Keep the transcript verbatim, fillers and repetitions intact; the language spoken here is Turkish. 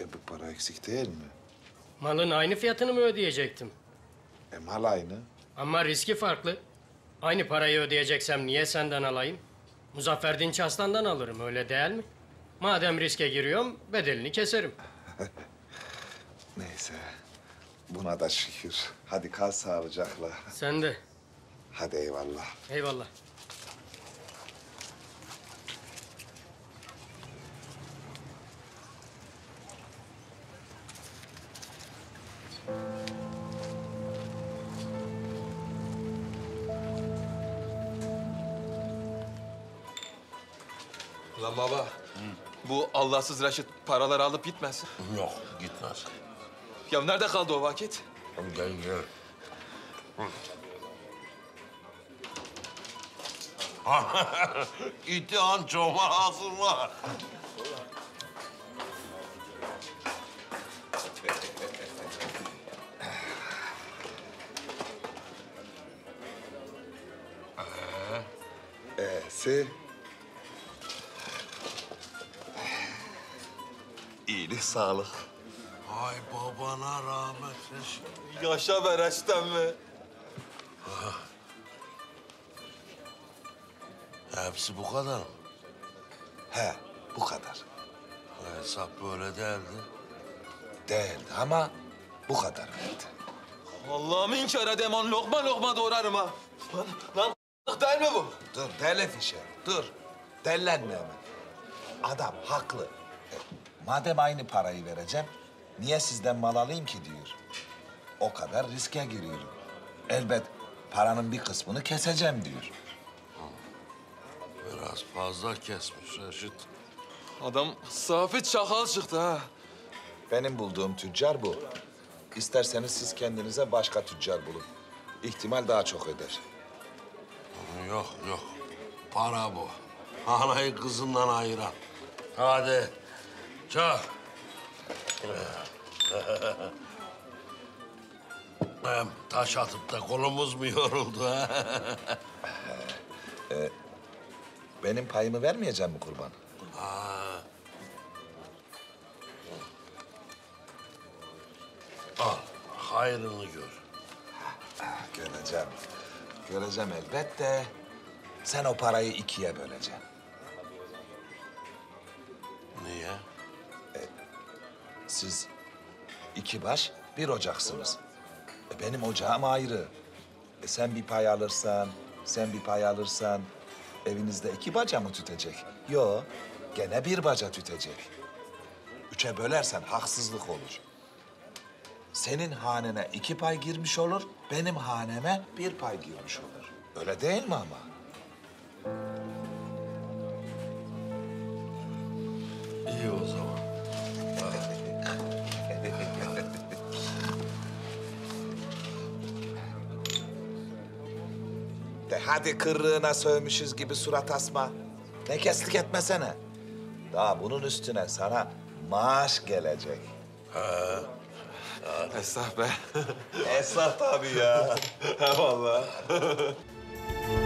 bir para eksik değil mi? Malın aynı fiyatını mı ödeyecektim? E mal aynı. Ama riski farklı. Aynı parayı ödeyeceksem niye senden alayım? Muzaffer Dinç Aslan'dan alırım, öyle değil mi? Madem riske giriyorum, bedelini keserim. Neyse. Buna da şükür. Hadi kal sağlıcakla. Sen de. Hadi eyvallah. Eyvallah. Lan baba, bu Allahsız Reşit paraları alıp gitmez. Yok, gitmez. Ya nerede kaldı o vakit? Gel gel. İti an çoma hazırla. E'si. İyilik, sağlık. Ay babana rahmet Reşit. Yaşa be Reşit emmi. Hepsi bu kadar mı? He, bu kadar. Hesap böyle değildi. Değildi ama bu kadar verdi. Allah'ım inkar edemem, lokma lokma doğrarım ha. Lan, lan değil mi bu? Dur deli fişe, dur. Dellenme hemen. Adam haklı. E, madem aynı parayı vereceğim, niye sizden mal alayım ki diyor. O kadar riske giriyorum. Elbet paranın bir kısmını keseceğim diyor. Biraz fazla kesmiş Reşit. Adam safi çakal çıktı ha. Benim bulduğum tüccar bu. İsterseniz siz kendinize başka tüccar bulun. İhtimal daha çok eder. Yok yok. Para bu. Anayı kızından ayıran. Hadi. Çak. Hem taş atıp da kolumuz mu yoruldu ha? Benim payımı vermeyeceğim mi kurban? Ha. Al, hayrını gör. Göreceğim. Göreceğim elbette. Sen o parayı ikiye böleceksin. Niye? Siz iki baş bir ocaksınız. E, benim ocağım ayrı. E, sen bir pay alırsan, sen bir pay alırsan... evinizde iki baca mı tütecek? Yo, gene bir baca tütecek. Üçe bölersen haksızlık olur. Senin hanene iki pay girmiş olur, benim haneme bir pay girmiş olur. Öyle değil mi ama? İyi o zaman. De hadi kırrığına sövmüşüz gibi surat asma. Ne kestik etmesene. Daha bunun üstüne sana maaş gelecek. Esnaf be. Esnaf tabii ya. He vallahi.